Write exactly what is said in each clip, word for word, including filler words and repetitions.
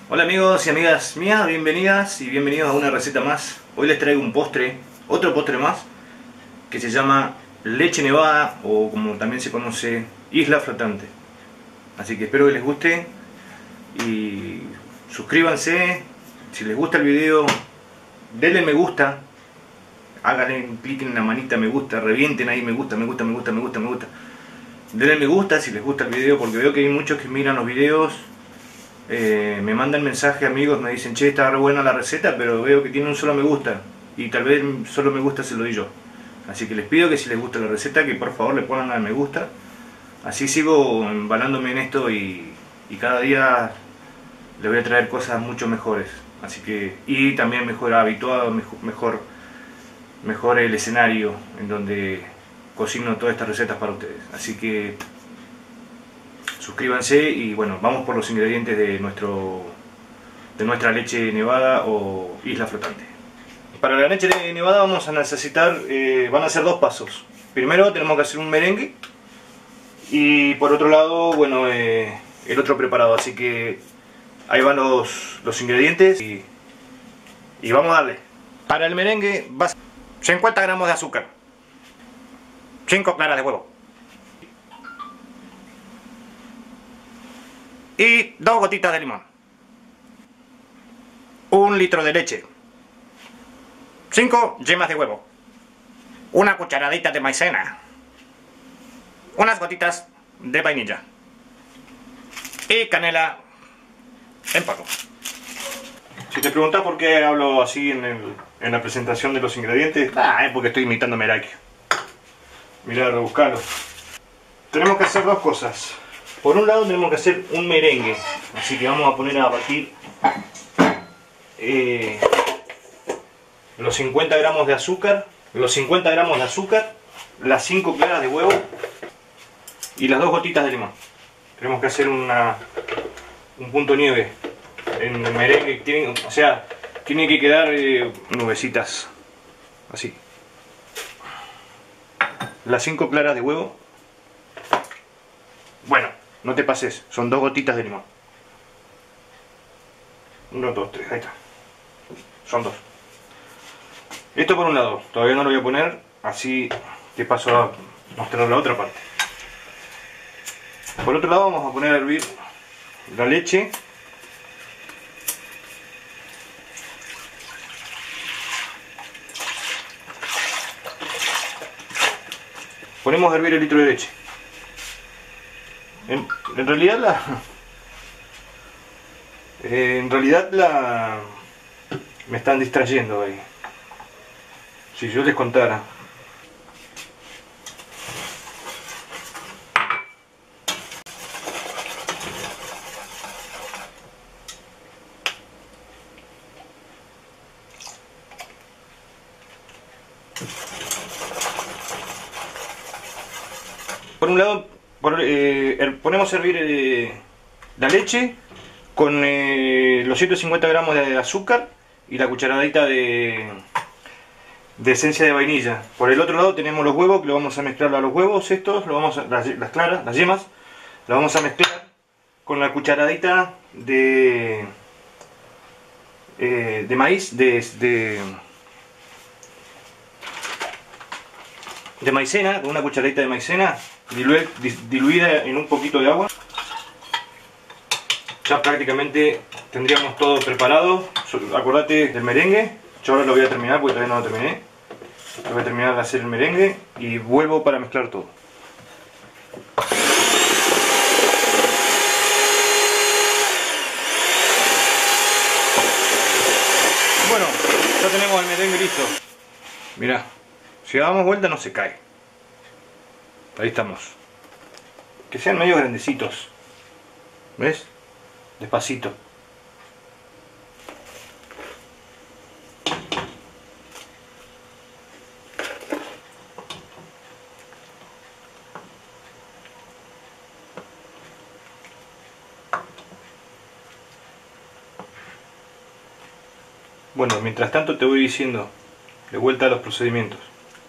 Hola amigos y amigas mías, bienvenidas y bienvenidos a una receta más. Hoy les traigo un postre, otro postre más, que se llama leche nevada o como también se conoce, isla flotante. Así que espero que les guste y suscríbanse. Si les gusta el video, denle me gusta, háganle clic en la manita me gusta, revienten ahí me gusta, me gusta, me gusta, me gusta, me gusta. Denle me gusta si les gusta el video, porque veo que hay muchos que miran los videos. Eh, me mandan mensajes amigos, me dicen, che, está re buena la receta, pero veo que tiene un solo me gusta y tal vez solo me gusta se lo doy yo. Así que les pido que si les gusta la receta, que por favor le pongan al me gusta. Así sigo embalándome en esto y, y cada día les voy a traer cosas mucho mejores. Así que, y también mejor habituado, mejor, mejor, mejor el escenario en donde cocino todas estas recetas para ustedes. Así que suscríbanse y bueno, vamos por los ingredientes de, nuestro, de nuestra leche nevada o isla flotante. Para la leche nevada vamos a necesitar, eh, van a ser dos pasos. Primero tenemos que hacer un merengue y por otro lado, bueno, eh, el otro preparado. Así que ahí van los, los ingredientes y, y vamos a darle. Para el merengue va a ser cincuenta gramos de azúcar, cinco claras de huevo y dos gotitas de limón, un litro de leche, cinco yemas de huevo, una cucharadita de maicena, unas gotitas de vainilla y canela en polvo. Si te preguntas por qué hablo así en, el, en la presentación de los ingredientes, ah, es porque estoy imitando a Meraki. Mirá, rebuscalo. Tenemos que hacer dos cosas. Por un lado tenemos que hacer un merengue, así que vamos a poner a batir eh, los cincuenta gramos de azúcar, los cincuenta gramos de azúcar, las cinco claras de huevo y las dos gotitas de limón. Tenemos que hacer una, un punto nieve en el merengue, tienen, o sea, tiene que quedar eh, nubecitas, así. Las cinco claras de huevo, bueno, no te pases, son dos gotitas de limón. Uno, dos, tres, ahí está. Son dos. Esto por un lado, todavía no lo voy a poner, así te paso a mostrar la otra parte. Por otro lado vamos a poner a hervir la leche. Ponemos a hervir el litro de leche. En, en realidad la... Eh, en realidad la... me están distrayendo ahí. Si yo les contara. Por un lado, por, eh, er, ponemos a hervir eh, la leche con eh, los ciento cincuenta gramos de azúcar y la cucharadita de, de esencia de vainilla. Por el otro lado tenemos los huevos, que lo vamos a mezclar a los huevos estos, lo vamos a, las, las claras, las yemas, las vamos a mezclar con la cucharadita de, eh, de maíz, de, de, de maicena, con una cucharadita de maicena diluida en un poquito de agua. Ya prácticamente tendríamos todo preparado. Acordate del merengue. Yo ahora lo voy a terminar porque todavía no lo terminé. Voy a terminar de hacer el merengue y vuelvo para mezclar todo. Bueno, ya tenemos el merengue listo. Mirá, si damos vuelta no se cae. Ahí estamos. Que sean medio grandecitos. ¿Ves? Despacito. Bueno, mientras tanto te voy diciendo de vuelta a los procedimientos.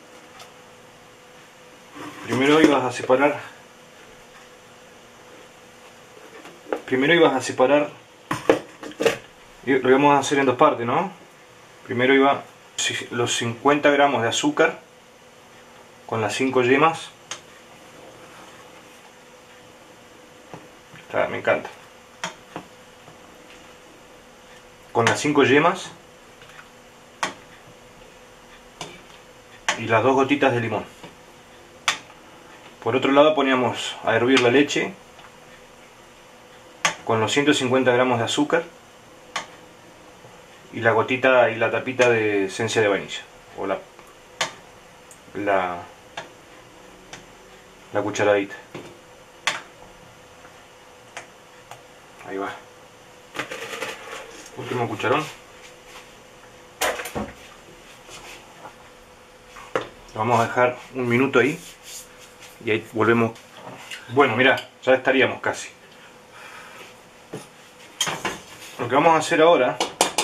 Primero ibas a separar Primero ibas a separar Lo vamos a hacer en dos partes, ¿no? Primero iba los cincuenta gramos de azúcar con las cinco yemas. Ah, me encanta. Con las cinco yemas y las dos gotitas de limón. Por otro lado poníamos a hervir la leche con los ciento cincuenta gramos de azúcar y la gotita y la tapita de esencia de vainilla, o la la, la cucharadita. Ahí va. Último cucharón. Lo vamos a dejar un minuto ahí y ahí volvemos. Bueno, mira, ya estaríamos casi. Lo que vamos a hacer ahora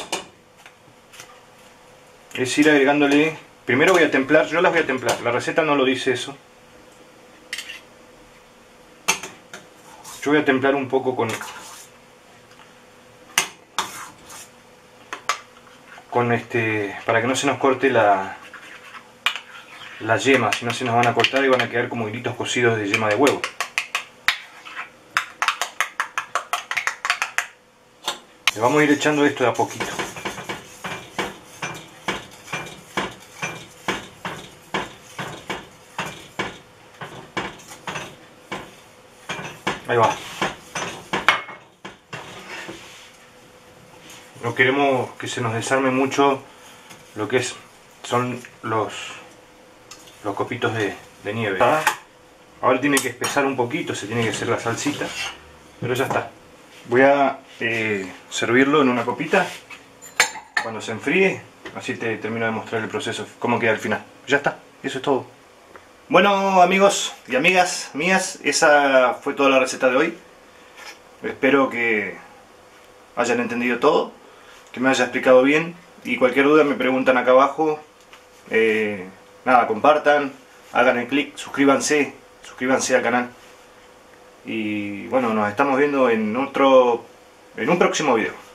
es ir agregándole. Primero voy a templar, yo las voy a templar, la receta no lo dice eso. Yo voy a templar un poco con con este, para que no se nos corte la la yema, si no se nos van a cortar y van a quedar como hilitos cocidos de yema de huevo. Le vamos a ir echando esto de a poquito. Ahí va. No queremos que se nos desarme mucho lo que es, son los, los copitos de, de nieve. Ahora tiene que espesar un poquito, se tiene que hacer la salsita, pero ya está. Voy a eh, servirlo en una copita cuando se enfríe, así te termino de mostrar el proceso, cómo queda al final. Ya está, eso es todo. Bueno, amigos y amigas mías, esa fue toda la receta de hoy. Espero que hayan entendido todo, que me haya explicado bien, y cualquier duda me preguntan acá abajo. Eh, nada, compartan, hagan el clic, suscríbanse, suscríbanse al canal. Y bueno, nos estamos viendo en otro, en un próximo video.